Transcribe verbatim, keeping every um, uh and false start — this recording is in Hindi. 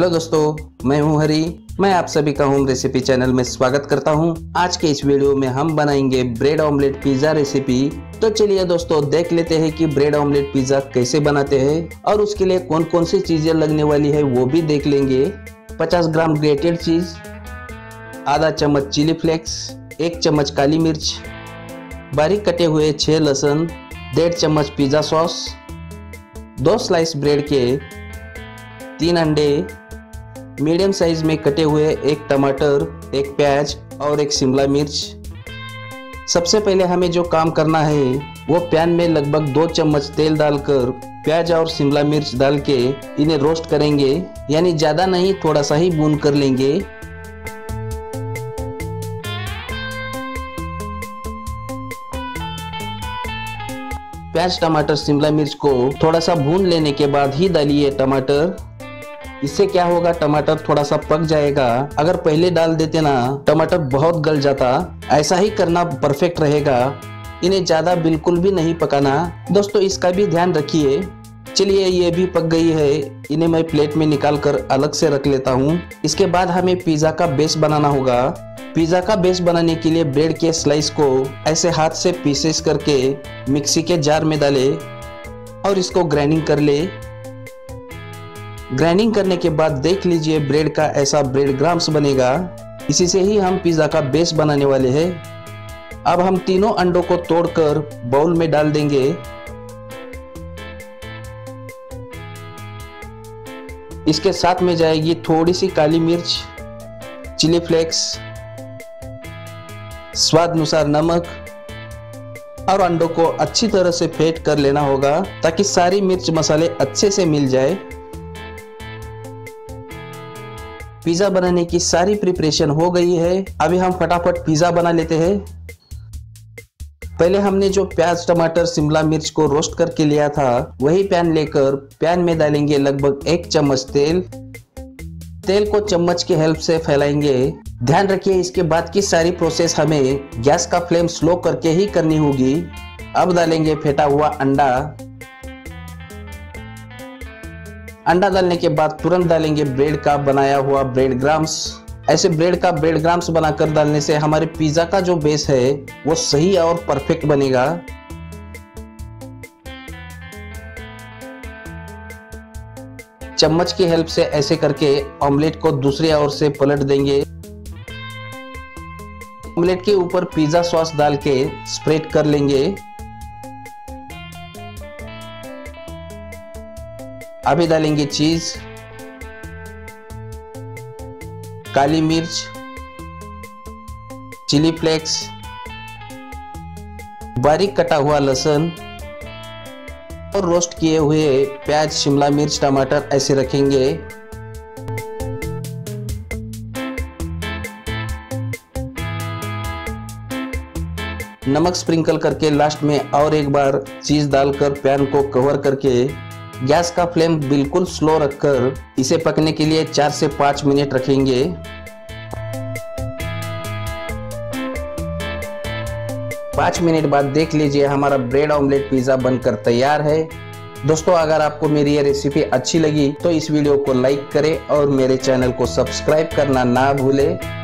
हेलो दोस्तों, मैं हूं हरी। मैं आप सभी का होम रेसिपी चैनल में स्वागत करता हूं। आज के इस वीडियो में हम बनाएंगे ब्रेड ऑमलेट पिज्जा रेसिपी। तो चलिए दोस्तों, देख लेते हैं कि ब्रेड ऑमलेट पिज्जा कैसे बनाते हैं और उसके लिए कौन कौन सी चीजें लगने वाली है वो भी देख लेंगे। पचास ग्राम ग्रेटेड चीज, आधा चम्मच चिली फ्लेक्स, एक चम्मच काली मिर्च, बारीक कटे हुए छह लहसुन, डेढ़ चम्मच पिज्जा सॉस, दो स्लाइस ब्रेड के, तीन अंडे, मीडियम साइज में कटे हुए एक टमाटर, एक प्याज और एक शिमला मिर्च। सबसे पहले हमें जो काम करना है वो पैन में लगभग दो चम्मच तेल डालकर प्याज और शिमला मिर्च डाल के इन्हें रोस्ट करेंगे, यानी ज्यादा नहीं, थोड़ा सा ही भून कर लेंगे। प्याज, टमाटर, शिमला मिर्च को थोड़ा सा भून लेने के बाद ही डालिए टमाटर। इससे क्या होगा, टमाटर थोड़ा सा पक जाएगा। अगर पहले डाल देते ना, टमाटर बहुत गल जाता। ऐसा ही करना परफेक्ट रहेगा। इन्हें ज्यादा बिल्कुल भी नहीं पकाना दोस्तों, इसका भी ध्यान रखिए। चलिए, ये भी पक गई है। इन्हें मैं प्लेट में निकाल कर अलग से रख लेता हूँ। इसके बाद हमें पिज्जा का बेस बनाना होगा। पिज्जा का बेस बनाने के लिए ब्रेड के स्लाइस को ऐसे हाथ से पीसेस करके मिक्सी के जार में डाले और इसको ग्राइंडिंग कर ले। ग्राइंडिंग करने के बाद देख लीजिए, ब्रेड का ऐसा ब्रेड ग्राम्स बनेगा। इसी से ही हम पिज्जा का बेस बनाने वाले हैं। अब हम तीनों अंडों को तोड़कर बाउल में डाल देंगे। इसके साथ में जाएगी थोड़ी सी काली मिर्च, चिली फ्लेक्स, स्वाद अनुसार नमक, और अंडों को अच्छी तरह से फेंट कर लेना होगा ताकि सारी मिर्च मसाले अच्छे से मिल जाए। पिज्जा बनाने की सारी प्रिपरेशन हो गई है। अभी हम फटाफट पिज्जा बना लेते हैं। पहले हमने जो प्याज, टमाटर, शिमला मिर्च को रोस्ट करके लिया था, वही पैन लेकर पैन में डालेंगे लगभग एक चम्मच तेल। तेल को चम्मच की हेल्प से फैलाएंगे। ध्यान रखिए, इसके बाद की सारी प्रोसेस हमें गैस का फ्लेम स्लो करके ही करनी होगी। अब डालेंगे फेंटा हुआ अंडा। अंडा डालने के बाद तुरंत डालेंगे ब्रेड का बनाया हुआ ब्रेड ग्राम्स। ऐसे ब्रेड का ब्रेड ग्राम्स बनाकर डालने से हमारे पिज्जा का जो बेस है वो सही और परफेक्ट बनेगा। चम्मच की हेल्प से ऐसे करके ऑमलेट को दूसरी ओर से पलट देंगे। ऑमलेट के ऊपर पिज्जा सॉस डाल के स्प्रेड कर लेंगे। अभी डालेंगे चीज, काली मिर्च, चिली फ्लेक्स, बारीक कटा हुआ लहसुन और रोस्ट किए हुए प्याज, शिमला मिर्च, टमाटर ऐसे रखेंगे। नमक स्प्रिंकल करके लास्ट में और एक बार चीज डालकर पैन को कवर करके गैस का फ्लेम बिल्कुल स्लो रखकर इसे पकने के लिए चार से पाँच मिनट रखेंगे। पाँच मिनट बाद देख लीजिए, हमारा ब्रेड ऑमलेट पिज्जा बनकर तैयार है। दोस्तों, अगर आपको मेरी ये रेसिपी अच्छी लगी तो इस वीडियो को लाइक करें और मेरे चैनल को सब्सक्राइब करना ना भूलें।